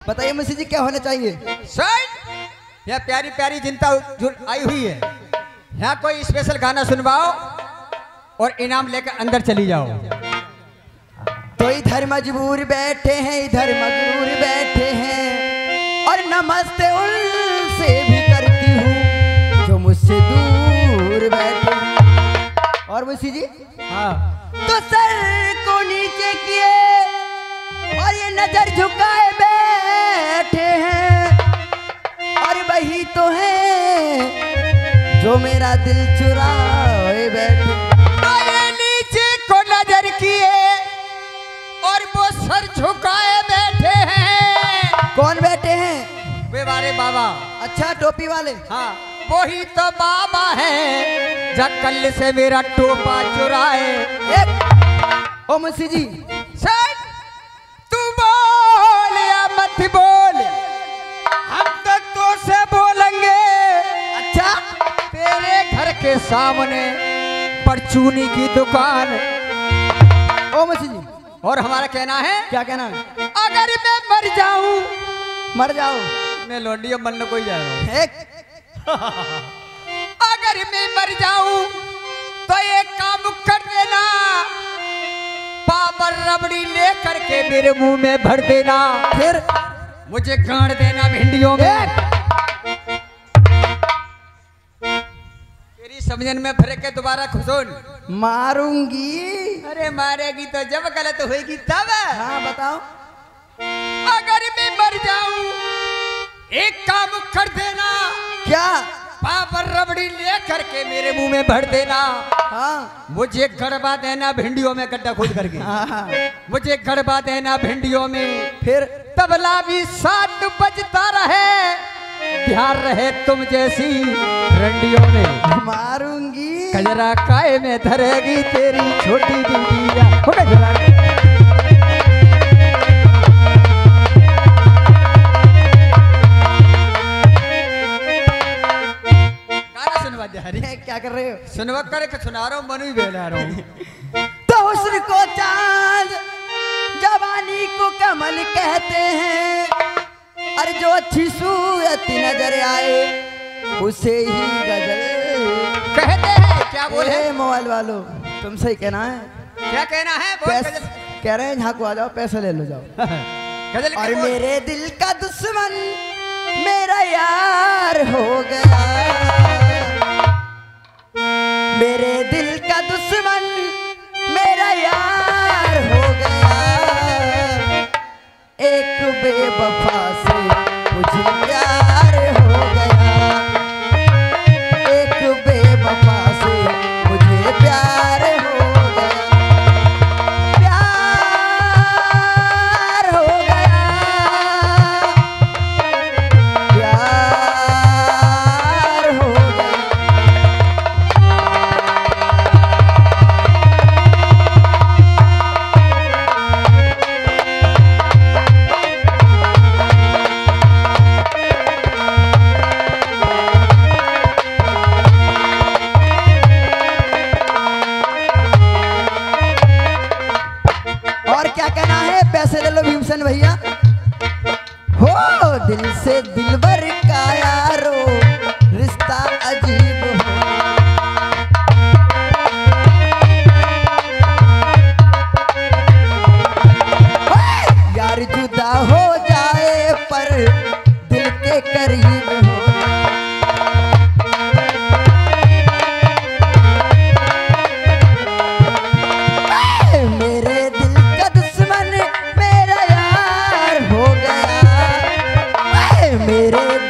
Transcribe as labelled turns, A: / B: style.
A: बताइए मुंशी जी क्या होना चाहिए?
B: यह प्यारी प्यारी जनता आई हुई है, यहाँ कोई स्पेशल गाना सुनवाओ और इनाम लेकर अंदर चली जाओ।
A: तो इधर मजबूर बैठे हैं, इधर मजबूर बैठे हैं, और नमस्ते उनसे भी करती हूँ जो मुझसे दूर बैठे हैं। और मुंशी जी
B: हाँ,
A: तो सर को नीचे किए और ये नजर झुकाए बैठे हैं, और वही तो है जो मेरा दिल चुराए बैठे।
B: तो ये नीचे को नजर किए और वो सर झुकाए बैठे हैं।
A: कौन बैठे हैं?
B: वे वाले बाबा।
A: अच्छा, टोपी वाले।
B: हाँ, वही तो बाबा है जकल से मेरा टोपा चुराए।
A: ओ मुंशी जी,
B: तू बोल या मत बोल, हम तो से बोलेंगे।
A: अच्छा,
B: तेरे घर के सामने परचूनी की दुकान।
A: ओ मुंशी जी,
B: और हमारा कहना है,
A: क्या कहना है?
B: अगर मैं मर जाऊं,
A: मर जाओ।
B: मैं लौंडिया बनने को ही जा रहा हूं। अगर मैं मर जाऊं तो ये काम कर देना, पावर रबड़ी ले करके मेरे मुंह में भर देना,
A: फिर
B: मुझे गाड़ देना भिंडियों में। तेरी समझन में फिर के दोबारा खुशोन
A: मारूंगी।
B: अरे मारेगी तो जब गलत होएगी तब।
A: हाँ बताओ।
B: अगर मैं मर जाऊं एक काम कर देना,
A: क्या?
B: पावर रबड़ी ले करके मेरे मुंह में भर देना,
A: हाँ
B: मुझे गड़बा देना भिंडियों में गड्ढा खोद करके।
A: हाँ,
B: मुझे गड़बा देना भिंडियों में,
A: फिर
B: तबला भी साथ बजता रहे, ध्यान रहे तुम जैसी रंडियों में।
A: मारूंगी।
B: कजरा काय में धरेगी तेरी छोटी बिटिया। हो गया
A: क्या कर रहे हो?
B: सुनवा करे के सुना रहा हूँ, मनु ही बेला रहा हूँ।
A: तो हुस्न को चांद, जवानी को कमल कहते हैं, अरे जो अच्छी सूरत नजर आए उसे ही गजल
B: कहते हैं। क्या बोले
A: मोबाइल वालों, तुम सही कहना है।
B: क्या कहना है?
A: कह रहे हैं यहाँ को आ जाओ, पैसे ले लो जाओ।
B: गजल
A: और मेरे दिल का दुश्मन मेरा यार हो गया, मेरे दिल का दुश्मन मेरा यार हो गया, एक बेवफा से मुझे प्यार हो गया, एक बेवफा से मुझे प्यार हो गया, प्यार हो गया, प्यार हो गया। और क्या कहना है? पैसे ले लो भीमसेन भैया। हो दिल से दिलबर का यारो रिश्ता अजीब हो, यार जुदा हो जाए पर दिल के करीब हो, मेरे दिल का दुश्मन मेरा यार हो गया, मेरे